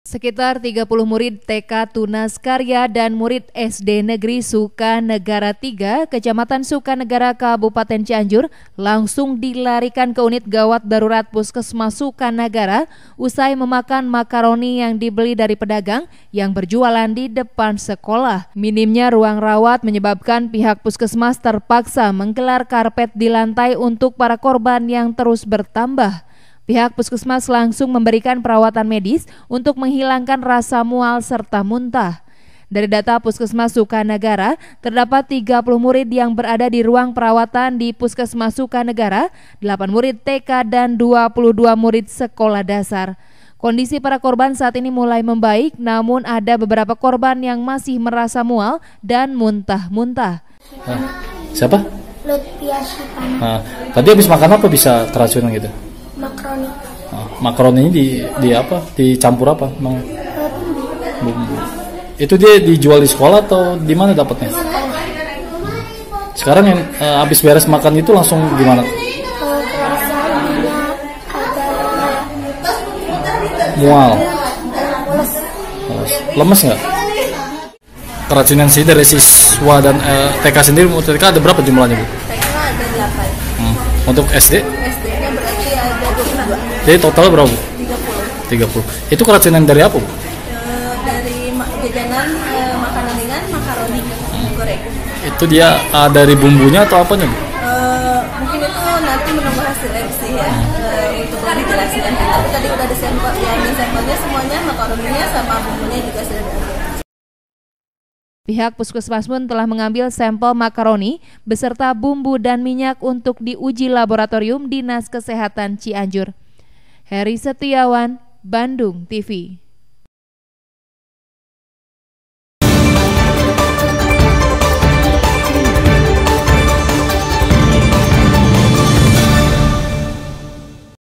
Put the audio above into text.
Sekitar 30 murid TK Tunas Karya dan murid SD Negeri Sukanegara 3, Kecamatan Sukanegara, Kabupaten Cianjur langsung dilarikan ke unit gawat darurat Puskesmas Sukanegara usai memakan makaroni yang dibeli dari pedagang yang berjualan di depan sekolah. Minimnya ruang rawat menyebabkan pihak puskesmas terpaksa menggelar karpet di lantai untuk para korban yang terus bertambah. Pihak puskesmas langsung memberikan perawatan medis untuk menghilangkan rasa mual serta muntah. Dari data Puskesmas Sukanegara, terdapat 30 murid yang berada di ruang perawatan di Puskesmas Sukanegara, 8 murid TK dan 22 murid sekolah dasar. Kondisi para korban saat ini mulai membaik, namun ada beberapa korban yang masih merasa mual dan muntah-muntah. Siapa? Lutfia Syipana. Tadi habis makan apa bisa keracunan gitu? Makaroni. Makaroni ini di apa? Dicampur apa? Bumbu. Itu dia dijual di sekolah atau di mana dapatnya? Sekarang yang habis beres makan itu langsung gimana? Mual. Lemes nggak? Keracunan sih dari siswa dan TK sendiri, TK ada berapa jumlahnya, Bu? TK ada 8. Untuk SD? SD-nya berarti ada 22. Jadi total berapa, Bu? 30. 30. Itu keracunan dari apa, Bu? Dari jajanan makanan ringan, makaroni goreng. Itu dia dari bumbunya atau apanya, Bu? Mungkin itu nanti menunggu hasil lab sih ya, untuk lebih jelaskan. Tapi tadi udah ada sampel, yang di sampelnya semuanya makaroninya sama bumbunya juga sudah ada. Pihak puskesmas pun telah mengambil sampel makaroni beserta bumbu dan minyak untuk diuji laboratorium Dinas Kesehatan Cianjur. Heri Setiawan, Bandung TV.